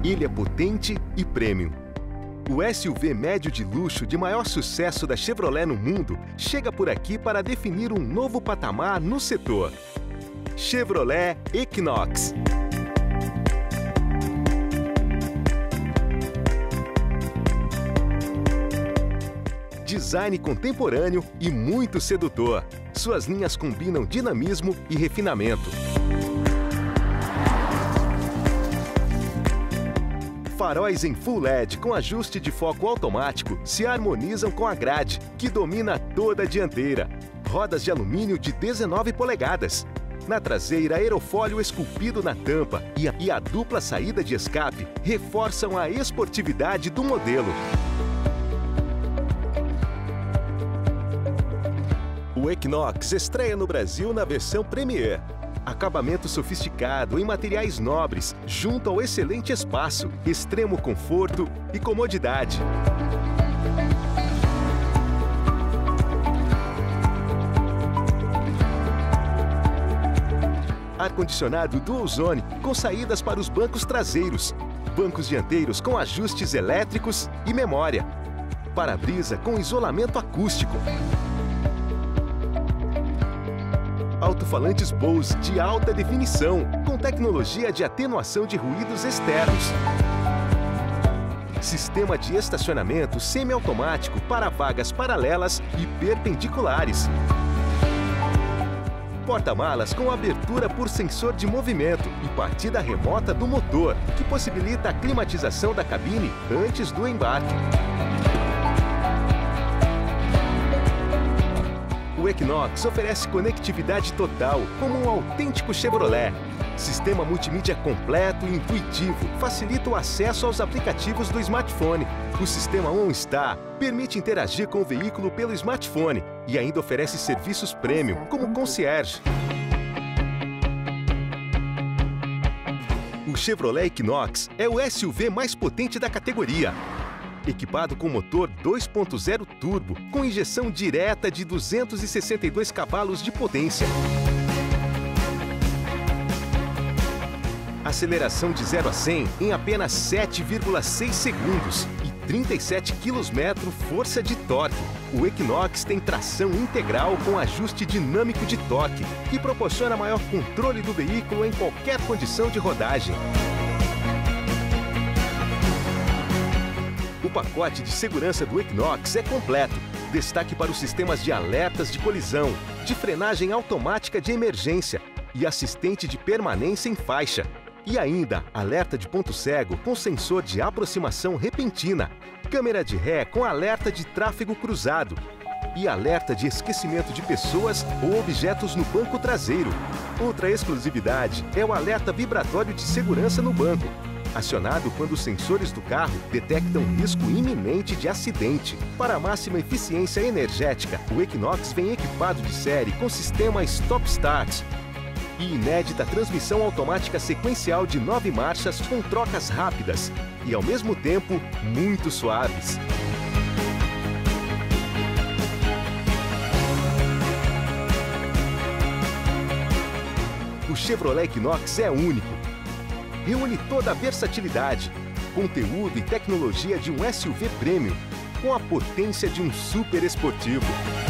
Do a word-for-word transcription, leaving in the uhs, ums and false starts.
Ele é potente e premium. O S U V médio de luxo de maior sucesso da Chevrolet no mundo chega por aqui para definir um novo patamar no setor. Chevrolet Equinox. Design contemporâneo e muito sedutor. Suas linhas combinam dinamismo e refinamento. Faróis em Full L E D com ajuste de foco automático se harmonizam com a grade, que domina toda a dianteira. Rodas de alumínio de dezenove polegadas. Na traseira, aerofólio esculpido na tampa e a, e a dupla saída de escape reforçam a esportividade do modelo. O Equinox estreia no Brasil na versão Premier. Acabamento sofisticado em materiais nobres, junto ao excelente espaço, extremo conforto e comodidade. Ar-condicionado Dual Zone com saídas para os bancos traseiros. Bancos dianteiros com ajustes elétricos e memória. Para-brisa com isolamento acústico. Alto-falantes Bose de alta definição, com tecnologia de atenuação de ruídos externos. Sistema de estacionamento semiautomático para vagas paralelas e perpendiculares. Porta-malas com abertura por sensor de movimento e partida remota do motor, que possibilita a climatização da cabine antes do embarque. O Equinox oferece conectividade total, como um autêntico Chevrolet. Sistema multimídia completo e intuitivo facilita o acesso aos aplicativos do smartphone. O sistema OnStar permite interagir com o veículo pelo smartphone e ainda oferece serviços premium, como concierge. O Chevrolet Equinox é o S U V mais potente da categoria. Equipado com motor dois ponto zero turbo, com injeção direta de duzentos e sessenta e dois cavalos de potência. Aceleração de zero a cem em apenas sete vírgula seis segundos e trinta e sete quilômetros força de torque. O Equinox tem tração integral com ajuste dinâmico de torque, que proporciona maior controle do veículo em qualquer condição de rodagem. O pacote de segurança do Equinox é completo. Destaque para os sistemas de alertas de colisão, de frenagem automática de emergência e assistente de permanência em faixa. E ainda, alerta de ponto cego com sensor de aproximação repentina, câmera de ré com alerta de tráfego cruzado e alerta de esquecimento de pessoas ou objetos no banco traseiro. Outra exclusividade é o alerta vibratório de segurança no banco, acionado quando os sensores do carro detectam risco iminente de acidente. Para máxima eficiência energética, o Equinox vem equipado de série com sistema Stop Start e inédita transmissão automática sequencial de nove marchas com trocas rápidas e, ao mesmo tempo, muito suaves. O Chevrolet Equinox é único. Reúne toda a versatilidade, conteúdo e tecnologia de um S U V premium, com a potência de um super esportivo.